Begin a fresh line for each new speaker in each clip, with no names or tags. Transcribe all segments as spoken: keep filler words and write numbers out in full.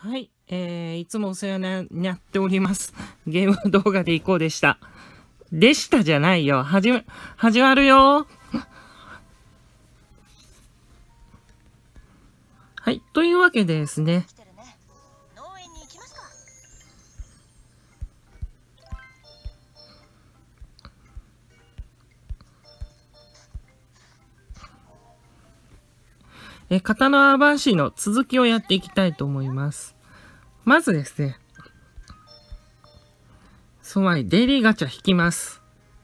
はい、えー、いつもお世話になっております。ゲーム動画で行こうでした。でしたじゃないよ。はじめ、始まるよ。はい、というわけでですね。え、刀アバンシーの続きをやっていきたいと思います。まずですね。その前にデイリーガチャ引きます。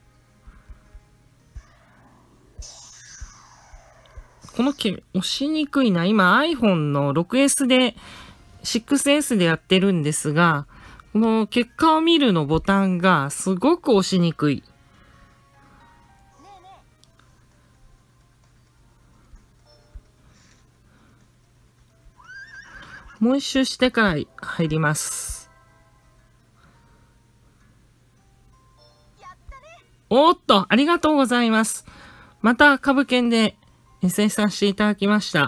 この毛、押しにくいな。今 iPhone の シックスエス で、シックスエス でやってるんですが、この結果を見るのボタンがすごく押しにくい。もう一周してから入ります。おーっと、ありがとうございます。また株券で生産していただきました。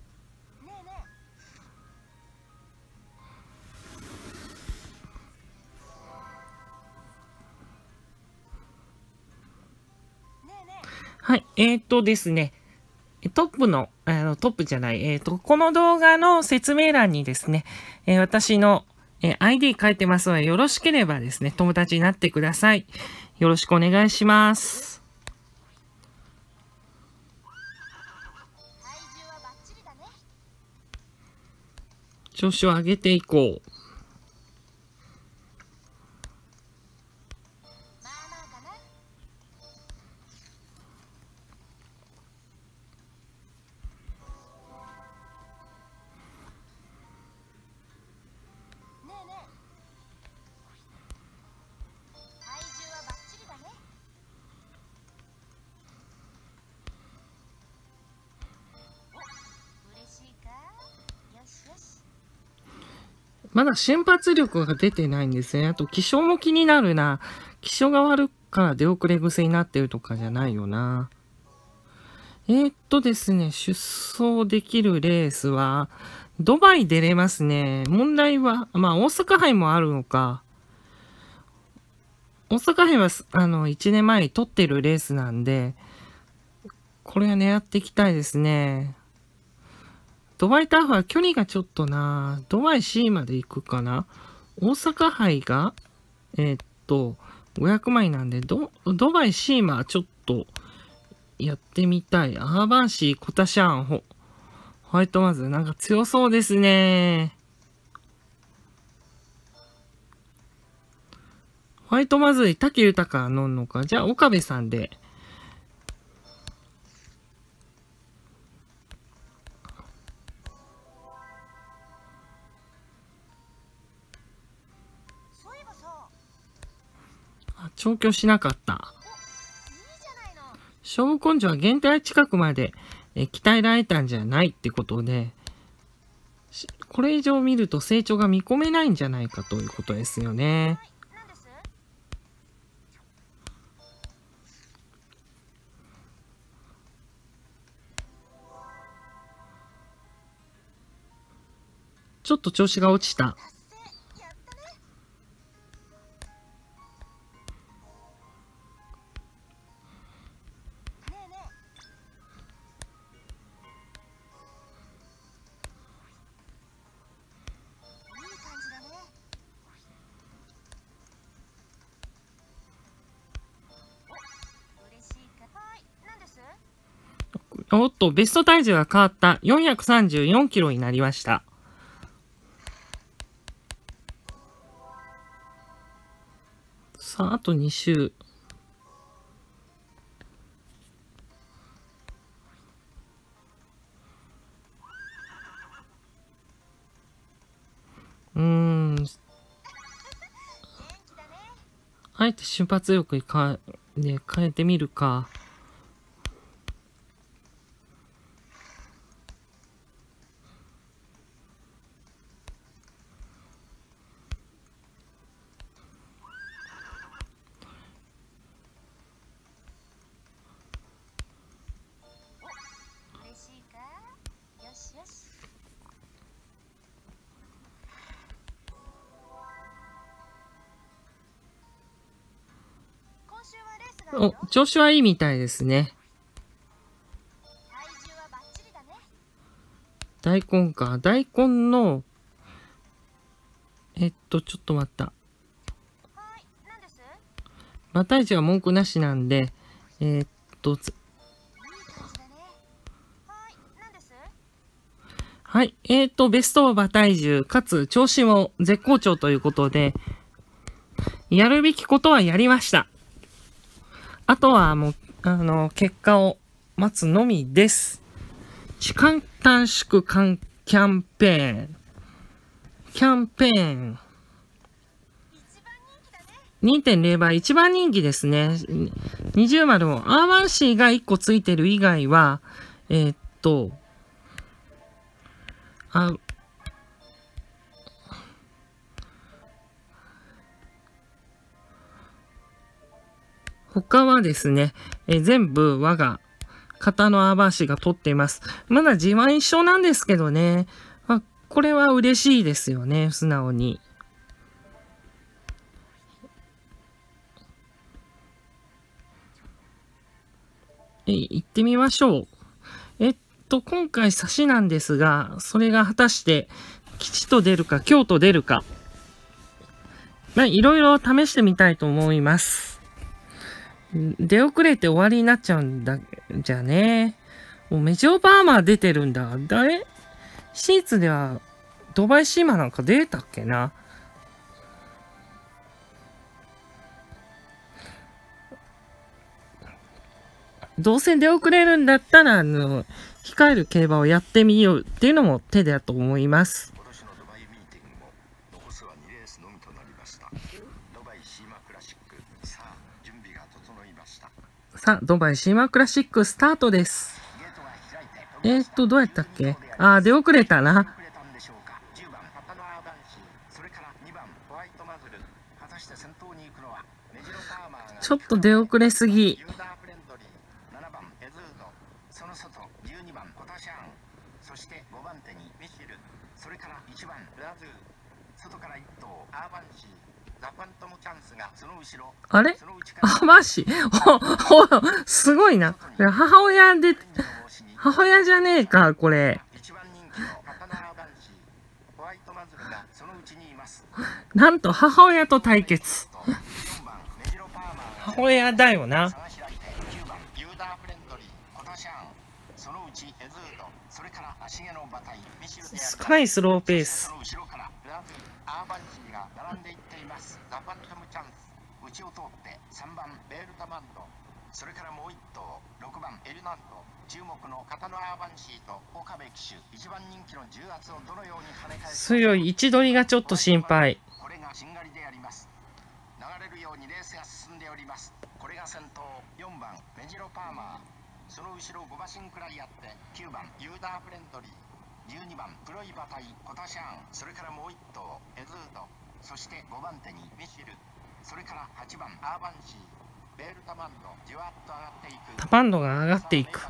はい、えー、っとですね。トップの、あの、トップじゃない、えっ、ー、と、この動画の説明欄にですね、えー、私の、えー、アイディー 書いてますので、よろしければですね、友達になってください。よろしくお願いします。調子を上げていこう。まだ瞬発力が出てないんですね。あと、気象も気になるな。気象が悪から出遅れ癖になってるとかじゃないよな。えー、っとですね、出走できるレースは、ドバイ出れますね。問題は、まあ、大阪杯もあるのか。大阪杯は、あの、いちねんまえに取ってるレースなんで、これは狙っていきたいですね。ドバイターフは距離がちょっとな、ドバイ C まで行くかな。大阪杯が、えー、っと、ごひゃくまいなんで、ド、ドバイ C マはちょっと、やってみたい。アーバンシー、コタシャン、ホ、ホワイトマズ、なんか強そうですね。ホワイトマズイ、竹豊乗んのか。じゃあ、岡部さんで。あ、調教しなかった。勝負根性は限界近くまでえ鍛えられたんじゃないってことで、これ以上見ると成長が見込めないんじゃないかということですよね。ちょっと調子が落ちた。おっと、ベスト体重が変わった。よんひゃくさんじゅうよんキロになりました。さあ、あとに周。うーん。あえて瞬発力にか、ね、変えてみるか。 お、調子はいいみたいですね。大根か。大根の、えっと、ちょっと待った。馬体重は文句なしなんで、えー、っと、はい。えー、っと、ベスト馬体重、かつ調子も絶好調ということで、やるべきことはやりました。あとはもう、あの、結果を待つのみです。時間短縮キャンペーン。キャンペーン。にてんれい 倍、一番人気ですね。二重丸も、アーワンシーがいっこついてる以外は、えー、っと、あ、他はですね、えー、全部我が型のアーバーシーが取っています。まだじわん一緒なんですけどね。まあ、これは嬉しいですよね、素直に。え、行ってみましょう。えっと、今回差しなんですが、それが果たして吉と出るか、凶と出るか。まあ、いろいろ試してみたいと思います。出遅れて終わりになっちゃうんだ、じゃね。もうメジオパーマー出てるんだ。誰シーツではドバイシーマなんか出たっけな。どうせ出遅れるんだったら、あの、控える競馬をやってみようっていうのも手だと思います。さあ、ドバイシーマクラシックスタートです。えーっと、どうやったっけ？あー、出遅れたな。ちょっと出遅れすぎ。あれあ、マジほ、ほ、すごいな。母親で、母親じゃねえか、これ。なんと母親と対決。母親だよな。少ないスローペース。内を通ってさんばんベールタマンド、それからもういっ頭ろくばんエルナンド、注目のカタノアーバンシーと岡部騎手、いちばん人気の重圧をどのように跳ね返す。強い位置取りがちょっと心配。これがしんがりであります。流れるようにレースが進んでおります。これが先頭よんばんメジロパーマー、その後ろご馬身くらいあってきゅうばんユーダーフレンドリー、じゅうにばんプロイバタイコタシャーン、それからもういっ頭エズード、そしてごばん手にミシル、それからはちばんアーバンシー、ベールタマンド、じわっと上がっていく。タマンドが上がっていく。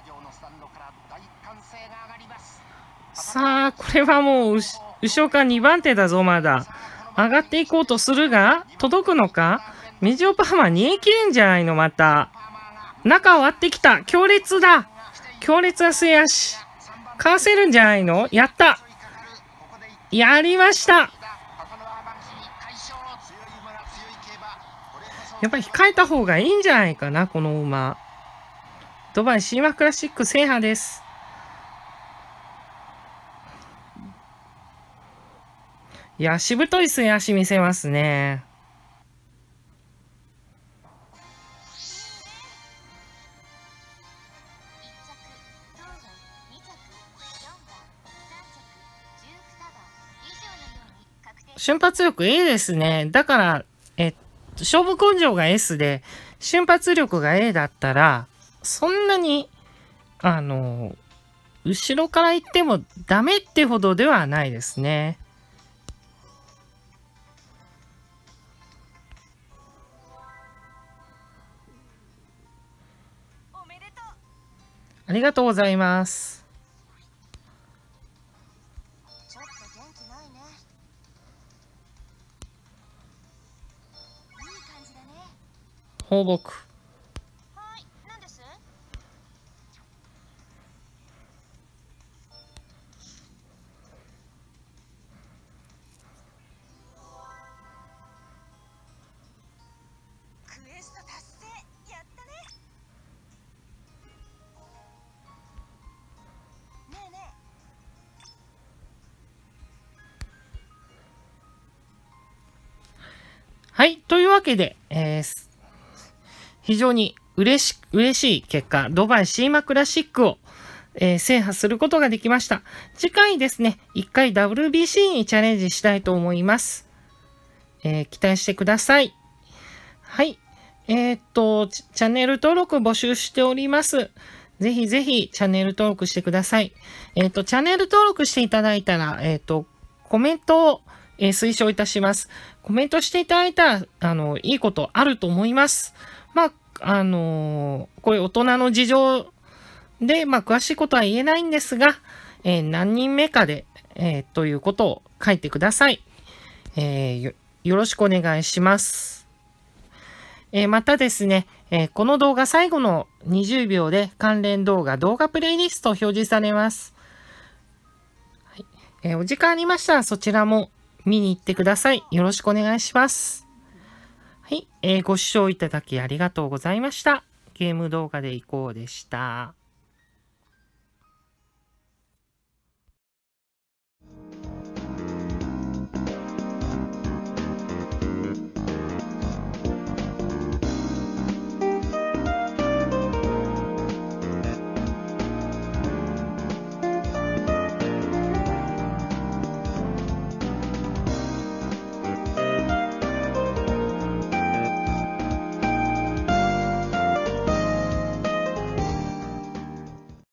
さあ、これはもう後ろからにばん手だぞ、まだ。上がっていこうとするが、届くのか？メジオパーマ逃げ切れんじゃないの、また。中を割ってきた。強烈だ。強烈な末足。かわせるんじゃないの？やった。やりました。やっぱり控えた方がいいんじゃないかな、この馬。ドバイシーマクラシック制覇です。いや、しぶとい末足見せますね。瞬発力 A ですね。だから、えっと、勝負根性が エス で、瞬発力が エー だったら、そんなに、あの、後ろから行ってもダメってほどではないですね。ありがとうございます。放牧。 はい。というわけで、えー、非常に嬉し、嬉しい結果、ドバイシーマクラシックを、えー、制覇することができました。次回ですね、一回 ダブリュービーシー にチャレンジしたいと思います。えー、期待してください。はい。えー、っと、チャンネル登録募集しております。ぜひぜひチャンネル登録してください。えー、っと、チャンネル登録していただいたら、えー、っと、コメントを、えー、推奨いたします。コメントしていただいたら、あの、いいことあると思います。まあ、あのー、こういう大人の事情で、まあ、詳しいことは言えないんですが、えー、何人目かで、えー、ということを書いてください。えー、よ、よろしくお願いします。えー、またですね、えー、この動画最後のにじゅうびょうで関連動画、動画プレイリスト表示されます。はい、えー、お時間ありましたらそちらも見に行ってください。よろしくお願いします。はい、えー、ご視聴いただきありがとうございました。ゲーム動画でいこうでした。